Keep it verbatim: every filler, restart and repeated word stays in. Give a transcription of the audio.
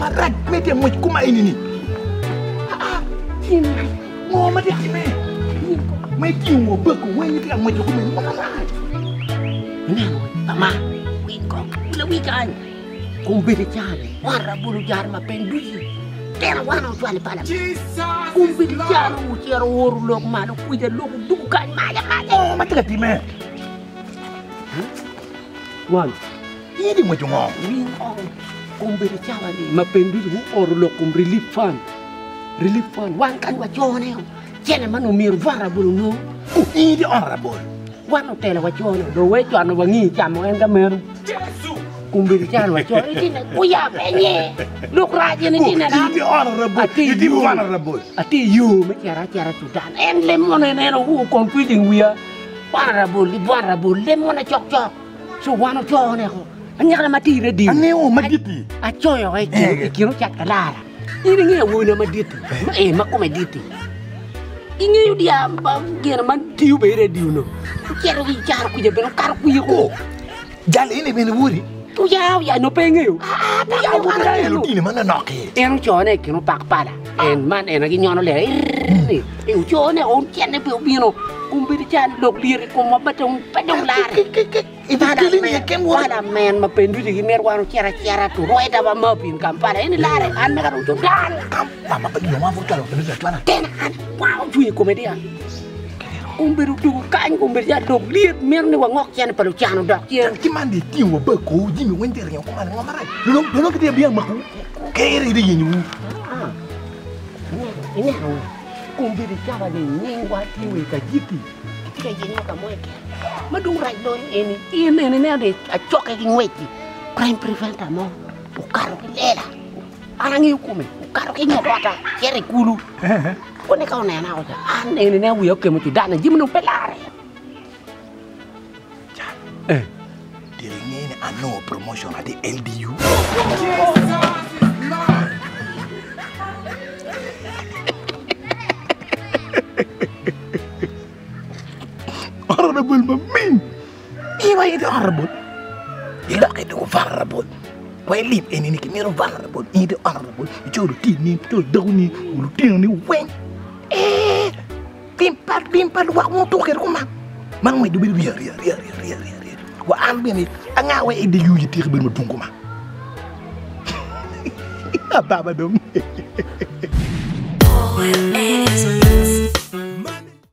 rek metti mo kuma ini ni ah tin mo ma di me mai ki mo ba ko wani ti mo ko me mo ka ni mama wi ko la wi kan kumbiri jane wara bulu jar ma pendu tera wana utwale pala kumbiri jane uchero woru lok ma do kuja lok dugu kan ma ya ma oh ma ti me wan ini mo jongo wi ko kumbiri jane ma pendu hu oru lok kum relief fund relief fund wan kan wa jone jene manu mir wara bulu no ini honorable wan tela wa jone do we jone wa ngi chamo en ga meru kumbiri jane wa jone ini ku ya penye luk raje ni ini na ini honorable ini honorable ati you me cara cara sudan en lemon en en who competing we are honorable honorable lemon chok chok so wano jone ko anya mati re di ane o maditi a choyo ai kiro chat kala ini ngi wo na maditi eh ma ko maditi ingi dia gena man tiu be re di no kero gi jar ku je beno kar ku yiko jale ini bene wuri tu ya ya no pengi ah tu ya wa ra lo dine man na ke en chone kino pak pada en man en gi nyono le ni e chone on chene be bino kumbiri chan lok lir ko ma batong padong lar ibada ni kem wo wala men ma pendu di mer wano cara cara tu roi da ba ma pin kampara ini lare an me garu dan mama pa di ma fu talo ni sa tuana ten an wow chui komedia kumbiri du kan kumbiri ja lok lir mer ni wa ngok chen palu chano dak chen ki man di ti wo ba ko ji mi wente re ko man ngomara lo lo ke dia biang maku kere di yin ini hawa kumbiri java ni nyengwa tiwe ka jiti kika jenyo ka moeke madung right do ini ini ini ade achoke ki ngweti crime preventer mo ukaro ki lela anangi ukume ukaro ki nyokota kere kulu kone ka ona na oja an ini ne wiyo ke mutu dana jimno pelare eh dire ngene ano promotion ade L D U honorable mamin iwa itu honorable ila ke do honorable way lip eni ni kimero honorable itu honorable itu ti ni to dawni lu tin ni wen eh pimpat pimpat wa mo to ker ko ma man moy du bir bir ya ya ya ya wa am bi ni anga way ide yu ti xibir ma tunku ma baba dom